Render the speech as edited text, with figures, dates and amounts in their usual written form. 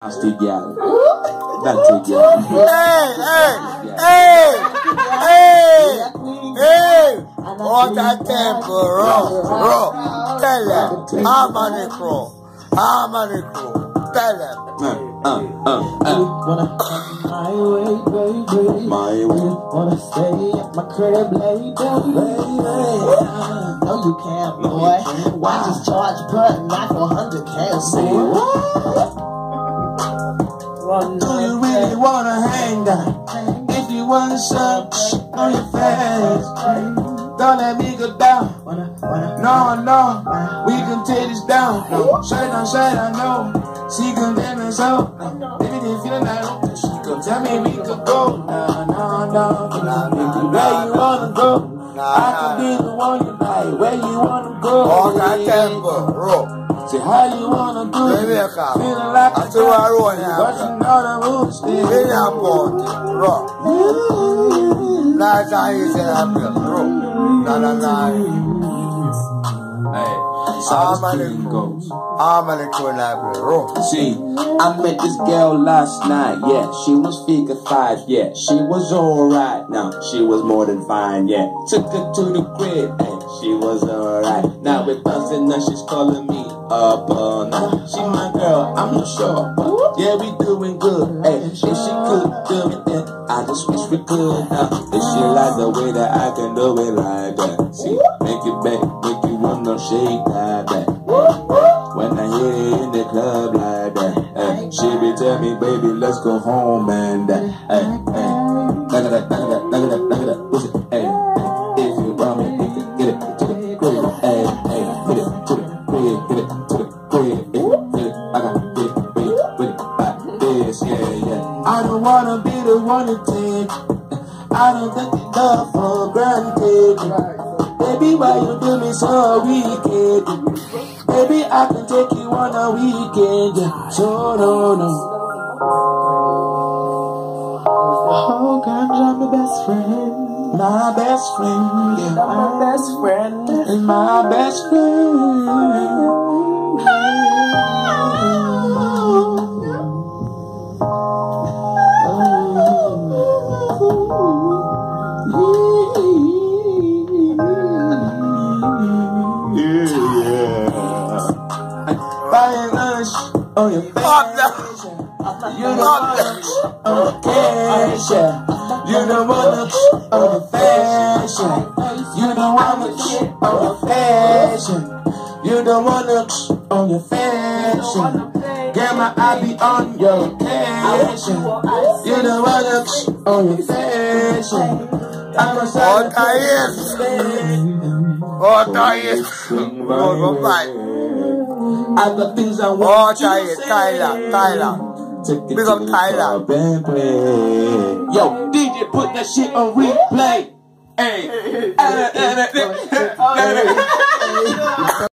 Nasty girl. Dirty girl. Hey! What a temple, raw. Tell them. Harmony crew. Tell them. Wanna my way, baby. My way. Wanna stay at my crib, baby. No, you can't, boy. Why just charge per night for 100K? Say what? Do you really wanna hang down? If you want some on your face, don't let me go down. No, we can take this down. Straight on, no. She can tell me so. Baby, they feeling like she can tell me we could go. No. Where you wanna go? I can be the one you like. Where you wanna go? What a temple, raw. Say how you wanna do it. Feeling like I'm too hard on you. but you know the rules. Really important, raw. Last time you said I'm raw. Nah. Hey, that's how this feeling goes. Harmony crew now, raw. See, I met this girl last night, yeah. She was figure 5, yeah. She was alright, now she was more than fine, yeah. Took her to the crib, hey, she was alright. Now we're bouncing, now she's calling me up all night. She my girl, I'm not sure, but yeah, we doing good, hey. If she could do it, then I just wish we could now. If she like the way that I can do it like that, see, make it back, make you wanna shake that back. When I hear it in the club like that, she be tell me, baby, let's go home and that. Look at that, push it, if you want me, you can get it to the crib, hit it to the crib, hit it to the crib, hit it, I gotta get it, with it, like this, yeah. I don't wanna be the one to take, I don't take it love for granted, baby, why you do me so wicked? Baby, I can take you on a weekend, so no. Oh, God, I'm the best friend. My best friend, yeah. My best friend. And my best friend. Buying lunch on your face. You don't want lunch on the cash. You don't want lunch on the fashion. You don't want lunch on the fashion. You don't want lunch on your fashion. Grandma, I be on your fashion. You don't want lunch on your fashion. I'm a side. I got things I want to say. Tyler. Big up Tyler. Yo, DJ, put that shit on replay. Hey.